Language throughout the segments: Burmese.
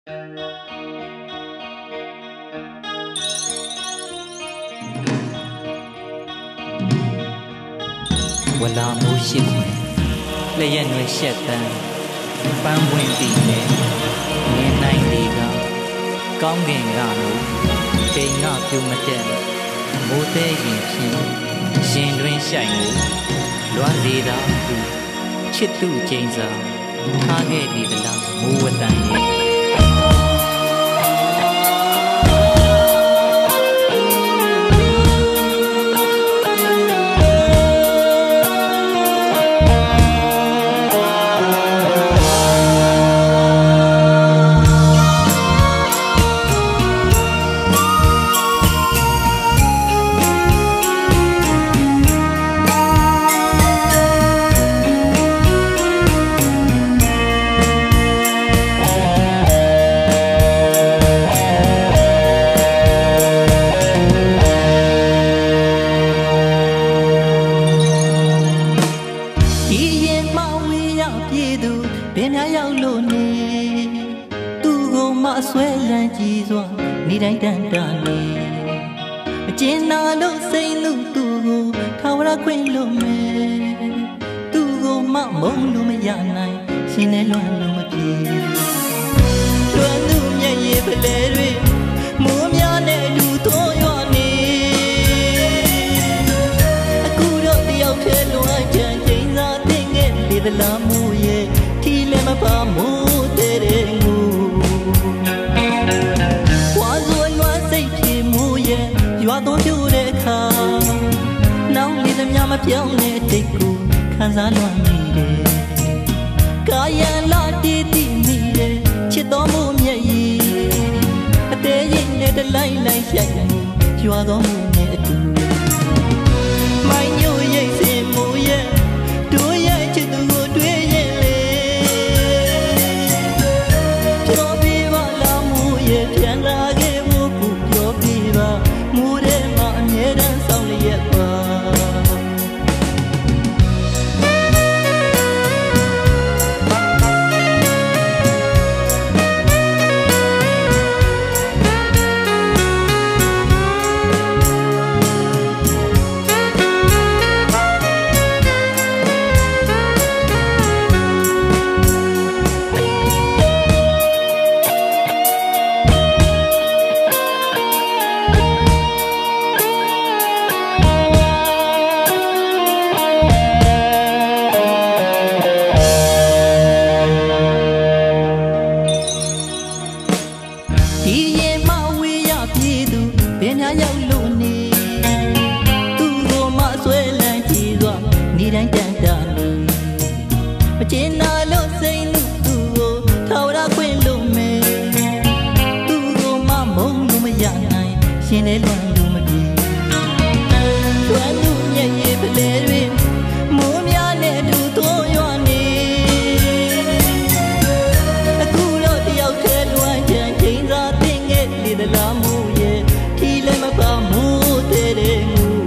ဝလာမိုးရှိခွင်လျက်နွယ်ရှက်တန်းပန်းပွင့်တည်နေမြင်နိုင်လေကကောင်းကင်ကလို့တိမ်ငါပြုံးမတက်မိုးသေးရင်ဖြင့်ရှင်တွင်ရှိုက်ကိုလွမ်းစေတာသူချစ်သူကျင်းစာထားခဲ့ဒီသလားမိုးဝတန်ရဲ့ဆွဲလန်းကြည်စွာနေတိုင်းတန်တာနေအကျဉ်းနာလို့စိတ်လူသူ့ကိုထာဝရခွင့်လို့မယ်သူ့ကိုမမုန်းလို့မရနိုင်ရှင်နဲ့လွမ်းလို့မပြေလွမ်းသူမျက်ရည်ပလဲတွေမိုးများနဲ့လူသောရွာနေအခုတော့တယောက်ထဲလွမ်းချင်ချိန်သာသိငဲ့လေသလားမိုးရဲ့ထီလည်းမပါမိုးတဲ့ငူရွာတော်ပြိုတဲ့အခါနောင်လေးသမျှမပြောင်းတဲ့တိတ်ကိုခံစားလွန်မိတယ်ကာယံလာတည်တည်မိတယ်ချစ်တော်မူမျက်ရည်အသေးရင်နဲ့တလိုက်လိုက်ရိုက်မှုရွာတော်မူနဲ့အတူမိုင်းညိုရိတ်စင်မူရဲ့တို့ရဲ့ချစ်သူကိုတွေ့ရင်လေပြောပြပါလားမူရဲ့ပြန်လာခဲ့ဖို့ကိုပြောပြပါမူရဲမှာအမြဲတမ်းဆောင်လျက်ပါရောက်လို့နေသူ့ကိုမဆွဲလန်းကြည်စွာနေတိုင်းတန်တာနေမကျင်နာလို့စိတ်လူသူ့ကိုထာဝရခွင့်လို့မယ်သူ့ကိုမမုန်းလို့မရနိုင်ရှင်လည်းလွမ်းလို့မပြေလွမ်းလို့မျက်ရည်ပလဲတွေမိုးများနဲ့တူသောရွာနေအခုတော့တယောက်ထဲလွမ်းချင်ချိန်သာသိငဲ့လေသလားမို့ရဲ့လည်းမပါမိုးတဲ့ငူ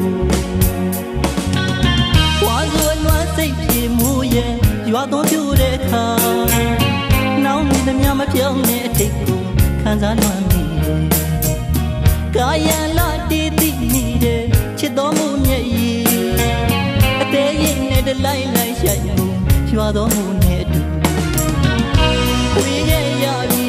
ဝါဆိုလွမ်းစိတ်ပြေမိုးရဲ့ရွာတော်ပြိုတဲ့အခါနောင်နေသမျှမပြောင်းတဲ့အတိတ်ကိုခံစားလွမ်းမိတယ်ကာယံလာတည်တည်မိတယ်ချစ်တော်မူမျက်ရည်အသေးရင်နဲ့တလိုက်လိုက်ရှိုက်မှုရွာတော်မူနဲ့အတူဝေးခဲ့ရပြီ